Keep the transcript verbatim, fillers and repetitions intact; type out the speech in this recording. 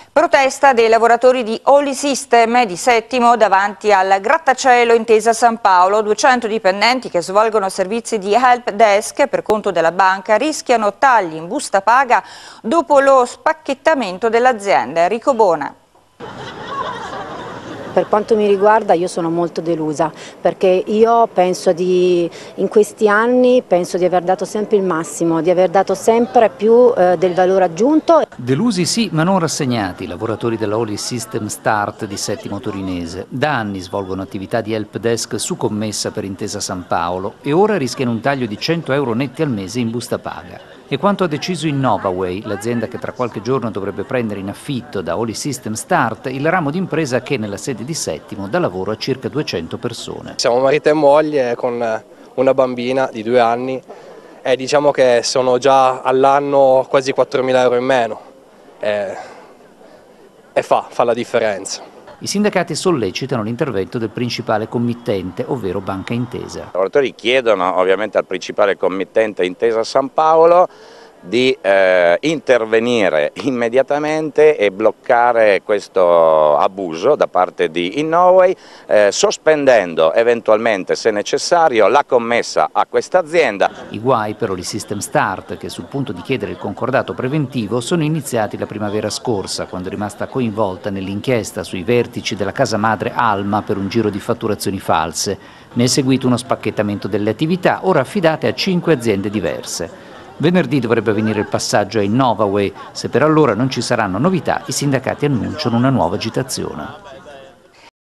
Protesta dei lavoratori di Oli System di Settimo davanti al grattacielo Intesa San Paolo. duecento dipendenti che svolgono servizi di help desk per conto della banca rischiano tagli in busta paga dopo lo spacchettamento dell'azienda. Enrico Bona. Per quanto mi riguarda io sono molto delusa, perché io penso di, in questi anni penso di aver dato sempre il massimo, di aver dato sempre più eh, del valore aggiunto. Delusi sì, ma non rassegnati, i lavoratori della Oli System Start di Settimo Torinese. Da anni svolgono attività di help desk su commessa per Intesa San Paolo e ora rischiano un taglio di cento euro netti al mese in busta paga. E quanto ha deciso Innovaway, l'azienda che tra qualche giorno dovrebbe prendere in affitto da Oli System Start il ramo d'impresa che nella sede di Settimo dà lavoro a circa duecento persone. Siamo marito e moglie con una bambina di due anni e diciamo che sono già all'anno quasi quattromila euro in meno e, e fa, fa la differenza. I sindacati sollecitano l'intervento del principale committente, ovvero Banca Intesa. I lavoratori chiedono ovviamente al principale committente Intesa San Paolo di eh, intervenire immediatamente e bloccare questo abuso da parte di Innovaway, eh, sospendendo eventualmente, se necessario, la commessa a questa azienda. I guai per Oli System Start, che sul punto di chiedere il concordato preventivo, sono iniziati la primavera scorsa, quando è rimasta coinvolta nell'inchiesta sui vertici della casa madre Alma per un giro di fatturazioni false. Ne è seguito uno spacchettamento delle attività, ora affidate a cinque aziende diverse. Venerdì dovrebbe avvenire il passaggio a Innovaway. Se per allora non ci saranno novità, i sindacati annunciano una nuova agitazione.